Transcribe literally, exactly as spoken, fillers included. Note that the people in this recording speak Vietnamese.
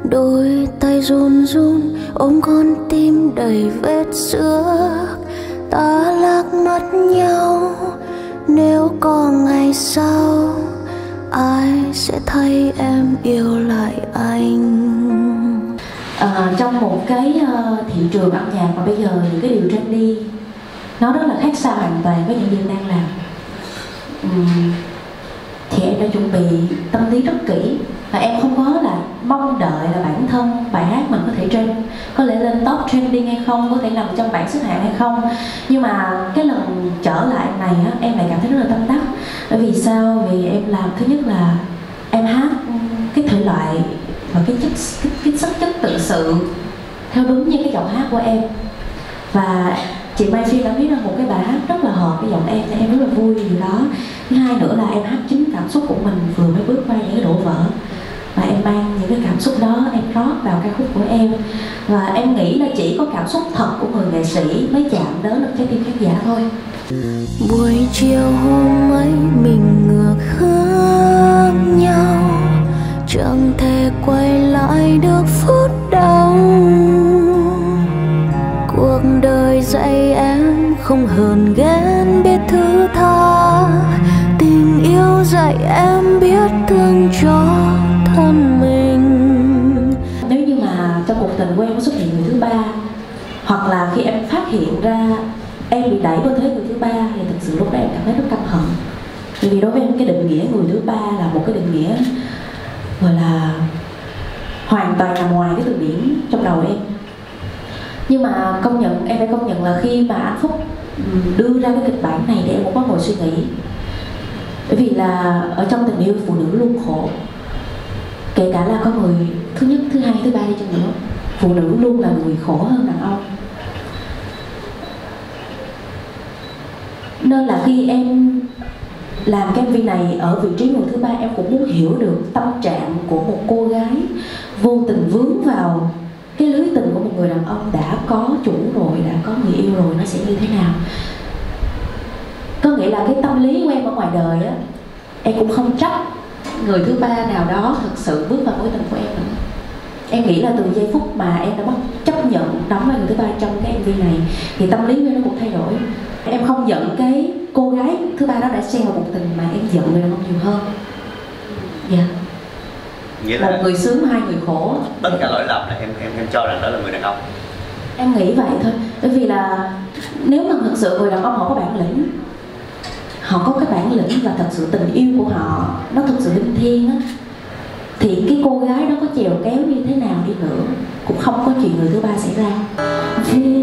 Đôi tay run run ôm con tim đầy vết xước. Ta lạc mất nhau, nếu có ngày sau ai sẽ thấy em yêu lại anh. À, trong một cái uh, thị trường âm nhạc mà bây giờ những cái điều trendy nó rất là khác xa hoàn toàn với những điều đang làm, uhm, thì em đã chuẩn bị tâm lý rất kỹ và em không có là mong đợi là bản thân bài hát mình có thể trend, có thể lên top trending hay không, có thể nằm trong bảng xếp hạng hay không. Nhưng mà cái lần trở lại này á, em lại cảm thấy rất là tâm đắc. Bởi vì sao? Vì em làm, thứ nhất là em hát cái thể loại và cái chất cái, cái sắc chất tự sự theo đúng như cái giọng hát của em. Và chị Mai Phi đã viết ra một cái bài hát rất là hợp với giọng em, nên em rất là vui vì đó. Thứ hai nữa là em hát chính cảm xúc của mình vừa mới bước qua những cái đổ vỡ, và em mang những cái cảm xúc đó em rót vào ca khúc của em. Và em nghĩ là chỉ có cảm xúc thật của người nghệ sĩ mới chạm đến được trái tim khán giả thôi. Buổi chiều hôm ấy mình ngược hướng nhau, chẳng thể quay lại được phút đầu. Cuộc đời dạy em không hờn ghen biết thứ tha, tình yêu dạy em biết thương cho thân mình. Nếu như mà trong cuộc tình của em có xuất hiện người thứ ba, hoặc là khi em phát hiện ra em bị đẩy vào thế người thứ ba, thì thực sự lúc đó em cảm thấy rất căm hận. Vì đối với em cái định nghĩa người thứ ba là một cái định nghĩa gọi là hoàn toàn nằm ngoài cái từ điển trong đầu em. Nhưng mà công nhận, em phải công nhận là khi mà anh Phúc đưa ra cái kịch bản này thì em cũng có ngồi suy nghĩ. Bởi vì là ở trong tình yêu phụ nữ luôn khổ, kể cả là có người thứ nhất, thứ hai, thứ ba đi chăng nữa, phụ nữ luôn là người khổ hơn đàn ông. Nên là khi em làm cái em vê này ở vị trí người thứ ba, em cũng muốn hiểu được tâm trạng của một cô gái vô tình vướng vào cái lưới tình của một người đàn ông đã có chủ rồi, đã có người yêu rồi, nó sẽ như thế nào. Có nghĩa là cái tâm lý của em ở ngoài đời á, em cũng không trách người thứ ba nào đó thực sự bước vào mối tình của em nữa. Em nghĩ là từ giây phút mà em đã bắt chấp nhận đóng vai người thứ ba trong cái em vê này thì tâm lý của em nó cũng thay đổi. Em không giận cái cô gái thứ ba đó đã xen vào cuộc tình, mà em giận người đàn ông nhiều hơn. Dạ. Nghĩa là một người sướng, hai người khổ. Tất cả lỗi lầm là em em em cho rằng đó là người đàn ông. Em nghĩ vậy thôi. Bởi vì là nếu mà thực sự người đàn ông họ có bản lĩnh, họ có cái bản lĩnh và thật sự tình yêu của họ nó thực sự linh thiêng á, thì cái cô gái đó có chèo kéo như thế nào đi nữa cũng không có chuyện người thứ ba xảy ra. Vì